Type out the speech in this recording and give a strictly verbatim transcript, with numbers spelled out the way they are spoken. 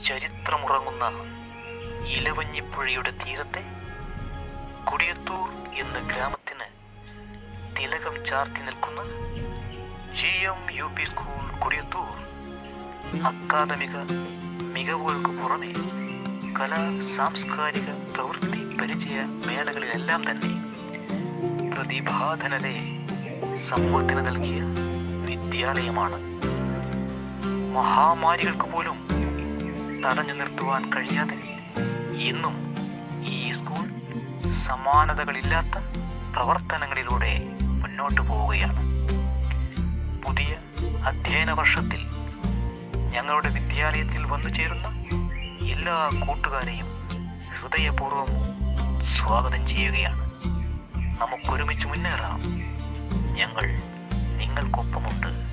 ചരിത്രമുറങ്ങുന്ന ഇലവഞ്ഞിപ്പുഴയുടെ തീരത്തെ കൊടിയത്തൂർ എന്ന ഗ്രാമത്തിന് തിലകം ചാർത്തി നിൽക്കുന്ന G M U P school Kodiyathur അക്കാദമിക മികവുകൾക്ക് പുറമെ കലാ സാംസ്കാരിക പ്രവൃത്തി പരിചയ മേളകളിലെല്ലാം തന്നെ പ്രതിഭാധനരെ സംബോധന നൽകിയ വിദ്യാലയമാണ്. മഹാമാരികൾക്ക് പോലും തടഞ്ഞു നിർത്തുവാൻ കഴിയാതെ ഇന്നും ഈ സ്കൂൾ സമാനതകളില്ലാത്ത പ്രവർത്തനങ്ങളിലൂടെ മുന്നോട്ട് പോവുകയാണ്. പുതിയ അധ്യയന വർഷത്തിൽ ഞങ്ങളുടെ വിദ്യാലയത്തിൽ വന്നു ചേരുന്ന എല്ലാ കൂട്ടുകാരെയും ഹൃദയപൂർവ്വം സ്വാഗതം ചെയ്യുകയാണ്. നമുക്കൊരുമിച്ച് മുന്നേറാം. ഞങ്ങൾ നിങ്ങൾക്കൊപ്പമുണ്ട്.